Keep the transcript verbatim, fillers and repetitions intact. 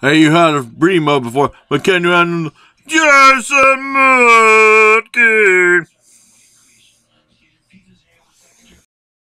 Hey, you had a Brie mode before, but can you handle just a monkey?